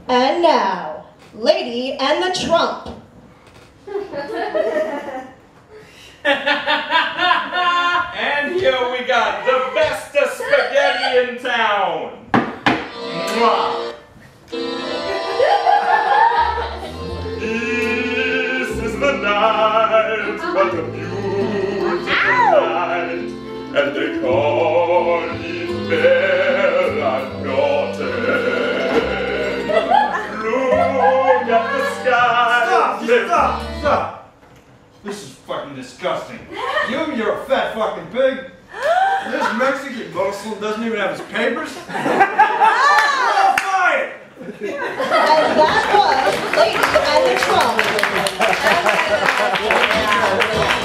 And now, Lady and the Trump. And here we got the best of spaghetti in town. Mwah. This is the night, what a beautiful night, and they call it Bellanotte. Look at the sky. Stop! This is fucking disgusting. You're a fat fucking pig. This Mexican Muslim doesn't even have his papers. Oh, fire! And that was Lady and the Trump.